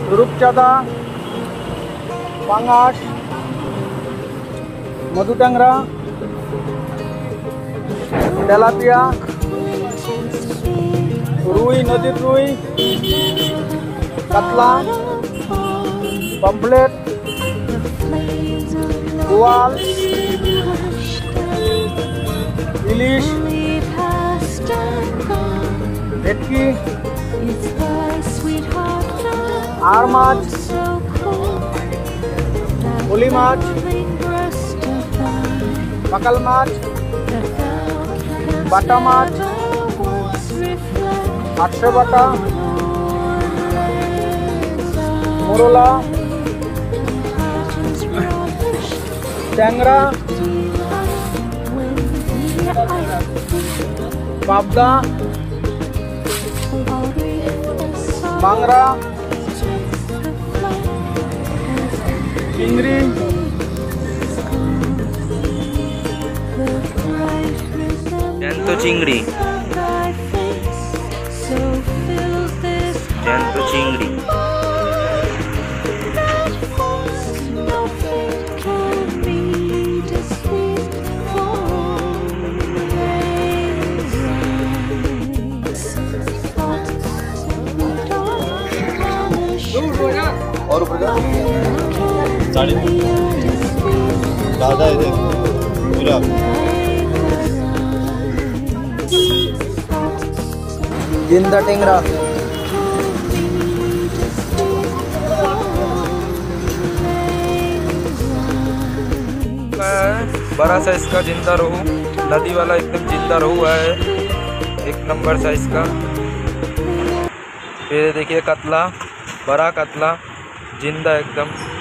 রূপচাঁদা, পাঙাশ, মধু ট্যাংরা, তেলাপিয়া, রুই, নদীর রুই, কাতলা, পমফ্লেট, বোয়াল, ইলিশ, ভেটকি, আর মাছ, পলি মাছ, পাকাল মাছ, বাটা মাছ, 800 বাটা, মোরলা, ট্যাংরা, পাবদা, বাংরা, চিংড়ি, জ্যান্ত চিংড়ি, জ্যান্ত চিংড়ি, और ऊपर का 3.5 ज़्यादा है देख पूरा। जिंदा टेंगरा, बड़ा साइज का जिंदा रोहू, नदी वाला एकदम जिंदा रोहू है, 1 नंबर साइज का। फिर देखिए कतला, बड़ा कतला जिंदा एकदम।